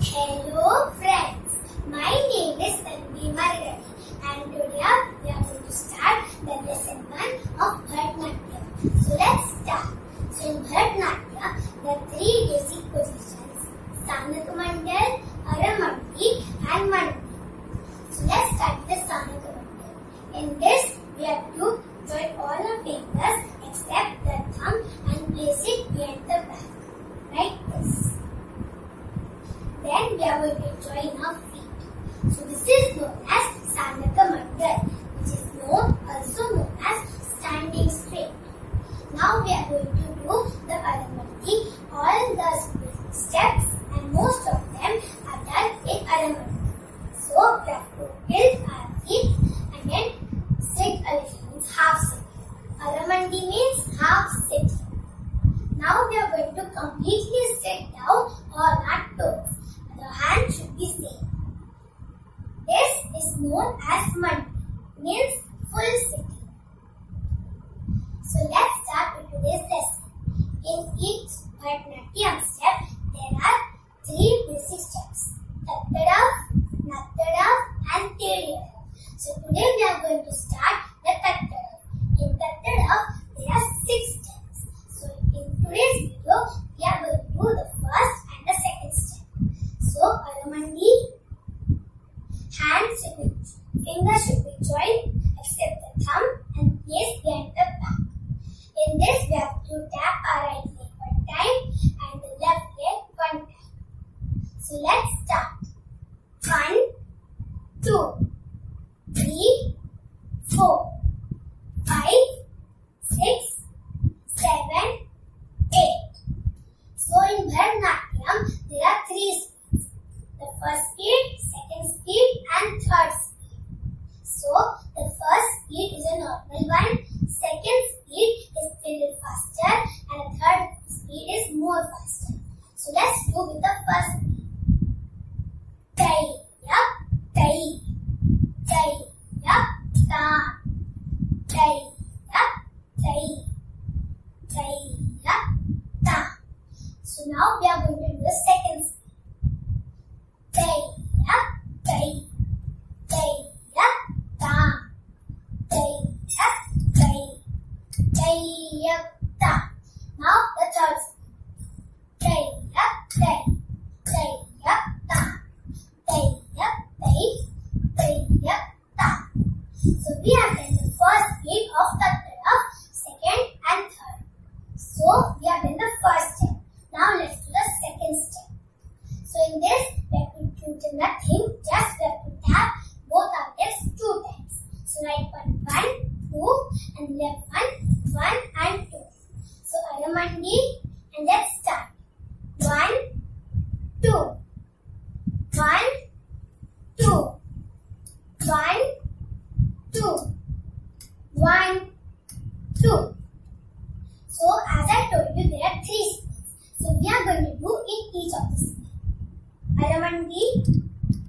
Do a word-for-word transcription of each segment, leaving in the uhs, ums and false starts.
Hello friends, my name is Adavu and today we are going to start the lesson one of Bharatanatyam. So let's start. So in Bharatanatyam, there are three basic positions: Sanakamandal, Aramandi and Mandi. So let's start with the Sanakamandal. In this, we have to join all our fingers except the thumb and place it behind the back, like this. Then we are going to join our feet. So this is known as Sanakamandal, which is known also known as standing straight. Now we are going to do the Aramandi. All the steps and most of them are done in Aramandi. So we have to tilt our feet and then sit a little, means half sit. Aramandi means half sit. Now we are going to completely sit down on our toes. The hand should be same. This is known as Mandi, means full sitting. So let's start with today's lesson. In each Bharatanatyam step, there are three basic steps: Tatta, Natta and Adavu. So today we are going to start the Tatta. In Tatta, there are six steps. So in today's video, we are going to do the first and the second step. So Aramandi, hands should be, fingers should be joined except the thumb and placed behind the back. In this, we have to tap our right leg one time and the left leg one time. So let's start. One, two, three, four, five, six, seven, eight. So in Bharatanatyam, there are three speeds: the first speed, second speed and third speed. So the first speed is a normal one, second speed is a little faster and the third speed is more faster. So let's do with the first speed. Tai, yup, tai, tai, yup, ta, tai, yup, tai, tai, yup, ta. So now we are going to do the second speed. Tai, yup, tai, tai, yup, ta, tai, yup, tai, tai, yup, ta. Now the third speed. Tai, yup, tai, tai, yup, ta, tai, yup, tai, tai, yup, ta. So we have done the first speed of Tatta, second and third. So we have done the first step. Now let's do the second step. So in this, we have to do nothing, just we have to tap both our legs two times. So right one, one, two, and left one, one and two. So Aramandi, and let's start. One, two, one, two, one, two, one, two. So as I told you, there are three speeds. So we are going to do in each of the speeds. Aramandi,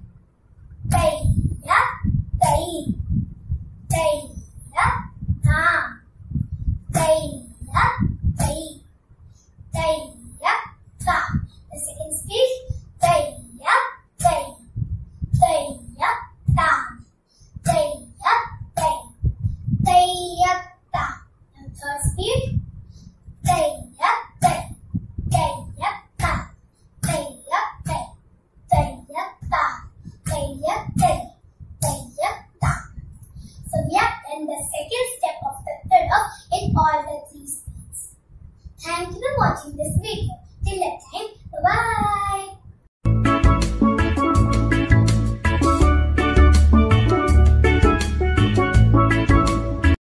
tai, ya, tai, tai, ya, ta, tai, ya, tai, tai, ya, ta. The second speed, tai, ya, tai, tai, ya, ta, tai, ya, tai, tai, ya, ta. And third speed, tai, ya, tai, tai, ya, ta, tai, ya, tai, tai, ya, ta, tai, ya, tai, tai, ya, ta. So we have done the second step of the Tatta in all the three speeds. Thank you for watching this video. Till next time.